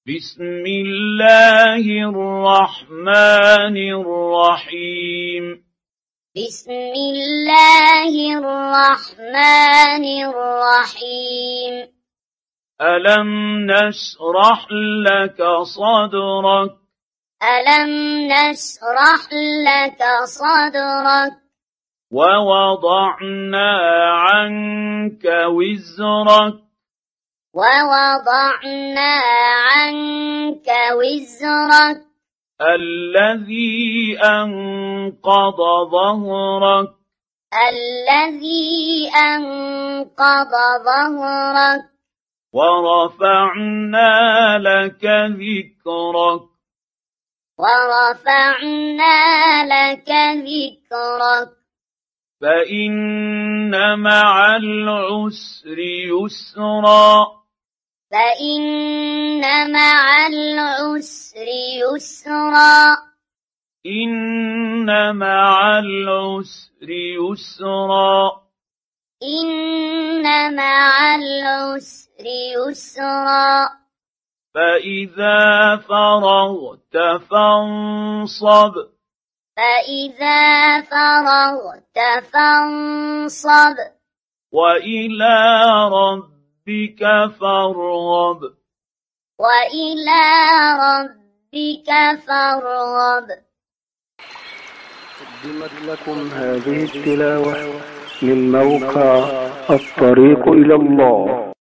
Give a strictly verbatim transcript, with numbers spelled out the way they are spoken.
بسم الله الرحمن الرحيم بسم الله الرحمن الرحيم ألم نشرح لك صدرك ألم نشرح لك صدرك ووضعنا عنك وزرك ووضعنا عنك وزرك الذي أنقض ظهرك الذي أنقض ظهرك ورفعنا لك ذكرك ورفعنا لك ذكرك فإن مع العسر يسرا فإن مع العسر يسرا إن مع العسر يسرا إن مع العسر يسرا فإذا فرغت فانصب فإذا فرغت فانصب وإلى ربك فارغب وإلى ربك فارغب. قدمت لكم هذه التلاوة من موقع الطريق إلى الله.